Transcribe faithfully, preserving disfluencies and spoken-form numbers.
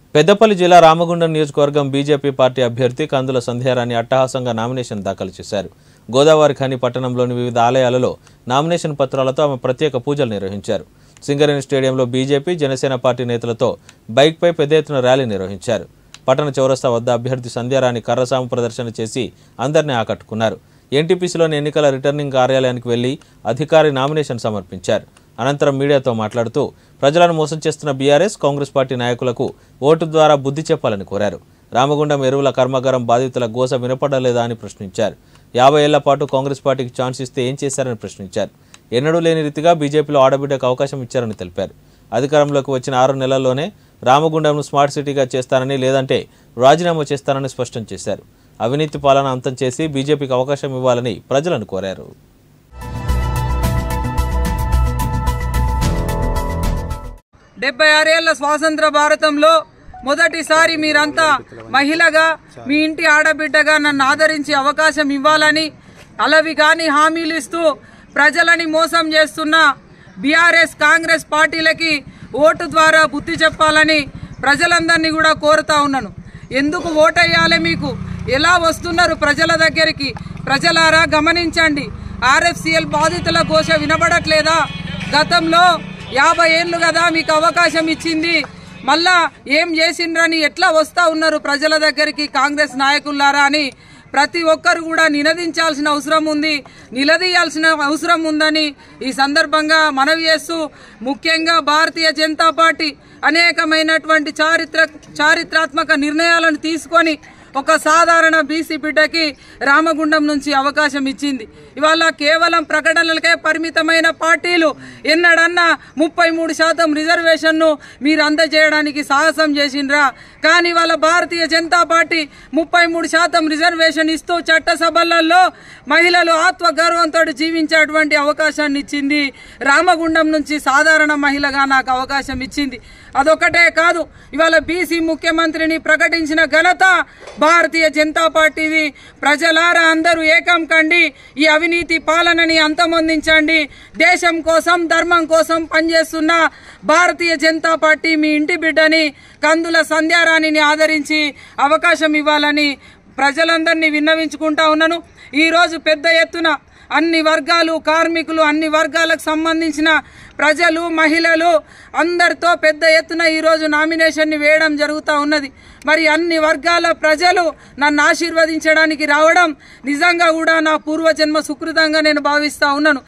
పెద్దపల్లి జిల్లా రామగుండం నియోజకవర్గం BJP party అభ్యర్థి కందుల సంధ్యారాణి అట్టహాసంగా నామినేషన్ దాఖలు చేశారు. గోదావరి ఖని పట్టణంలోని వివిధ ఆలయాలలో నామినేషన్ పత్రాలతో ఆమె ప్రత్యేక పూజలు నిర్వహించారు. సింగరేణి స్టేడియంలో బీజేపీ, జనసేన పార్టీ నేతలతో బైక్పై పెద్ద ఎత్తున ర్యాలీ నిర్వహించారు. పట్టణ చౌరస్తా వద్ద అభ్యర్థి సంధ్యారాణి కర్రసాము ప్రదర్శన చేసి అందరినీ ఆకట్టుకున్నారు. ఎన్టీపీసీలోని ఎన్నికల రిటర్నింగ్ కార్యాలయానికి వెళ్లి అధికారి నామినేషన్ సమర్పించారు. అనంతరం మీడియాతో మాట్లాడుతూ ప్రజలను మోసం చేస్తున్న బీఆర్ఎస్, కాంగ్రెస్ పార్టీ నాయకులకు ఓటు ద్వారా బుద్ధి చెప్పాలని కోరారు. రామగుండం ఎరువుల కర్మాగారం బాధితుల గోస వినపడలేదా అని ప్రశ్నించారు. యాభై ఏళ్ల పాటు కాంగ్రెస్ పార్టీకి ఛాన్స్ ఇస్తే ఏం చేశారని ప్రశ్నించారు. ఎన్నడూ లేని రీతిగా బీజేపీలో ఆడబిడ్డకు అవకాశం ఇచ్చారని తెలిపారు. అధికారంలోకి వచ్చిన ఆరు నెలల్లోనే రామగుండంను స్మార్ట్ సిటీగా చేస్తానని, లేదంటే రాజీనామా చేస్తానని స్పష్టం చేశారు. అవినీతి పాలన అంతం చేసి బీజేపీకి అవకాశం ఇవ్వాలని ప్రజలను కోరారు. డెబ్బై ఆరేళ్ల స్వాతంత్ర భారతంలో మొదటిసారి మీరంతా మహిళగా, మీ ఇంటి ఆడబిడ్డగా నన్ను ఆదరించి అవకాశం ఇవ్వాలని అలవి కాని హామీలు ఇస్తూ ప్రజలని మోసం చేస్తున్న బీఆర్ఎస్, కాంగ్రెస్ పార్టీలకి ఓటు ద్వారా బుద్ధి చెప్పాలని ప్రజలందరినీ కూడా కోరుతా ఉన్నాను. ఎందుకు ఓటేయాలి, మీకు ఎలా వస్తున్నారు ప్రజల దగ్గరికి? ప్రజలారా గమనించండి. ఆర్ఎఫ్సిఎల్ బాధితుల ఘోష వినబడట్లేదా? గతంలో యాభై ఏళ్ళు కదా మీకు అవకాశం ఇచ్చింది, మళ్ళా ఏం చేసిండ్రని ఎట్లా వస్తా ఉన్నారు ప్రజల దగ్గరికి కాంగ్రెస్ నాయకులారా అని ప్రతి ఒక్కరు కూడా నినదించాల్సిన అవసరం ఉంది, నిలదీయాల్సిన అవసరం ఉందని ఈ సందర్భంగా మనవి చేస్తూ, ముఖ్యంగా భారతీయ జనతా పార్టీ అనేకమైనటువంటి చారిత్ర చారిత్రాత్మక నిర్ణయాలను తీసుకొని ఒక సాధారణ బీసీ బిడ్డకి రామగుండం నుంచి అవకాశం ఇచ్చింది. ఇవాళ కేవలం ప్రకటనలకే పరిమితమైన పార్టీలు ఎన్నడన్నా ముప్పై మూడు శాతం రిజర్వేషన్ను మీరు అందజేయడానికి సాహసం చేసిండ్రా? కానీ వాళ్ళ భారతీయ జనతా పార్టీ ముప్పై మూడు శాతం రిజర్వేషన్ ఇస్తూ చట్టసభలలో మహిళలు ఆత్మగౌరవంతో జీవించేటువంటి అవకాశాన్ని ఇచ్చింది. రామగుండం నుంచి సాధారణ మహిళగా నాకు అవకాశం ఇచ్చింది. అదొకటే కాదు, ఇవాళ బీసీ ముఖ్యమంత్రిని ప్రకటించిన ఘనత భారతీయ జనతా పార్టీది. ప్రజలారా అందరూ ఏకం కండి, ఈ అవినీతి పాలనని అంతమొందించండి. దేశం కోసం, ధర్మం కోసం పనిచేస్తున్న భారతీయ జనతా పార్టీ మీ ఇంటి బిడ్డని కందుల సంధ్యారాణిని ఆదరించి అవకాశం ఇవ్వాలని ప్రజలందరినీ విన్నవించుకుంటా ఉన్నాను. ఈరోజు పెద్ద ఎత్తున అన్ని వర్గాలు, కార్మికులు, అన్ని వర్గాలకు సంబంధించిన ప్రజలు, మహిళలు అందరితో పెద్ద ఎత్తున ఈరోజు నామినేషన్ని వేయడం జరుగుతూ ఉన్నది. మరి అన్ని వర్గాల ప్రజలు నన్ను ఆశీర్వదించడానికి రావడం నిజంగా కూడా నా పూర్వజన్మ సుకృతంగా నేను భావిస్తూ ఉన్నాను.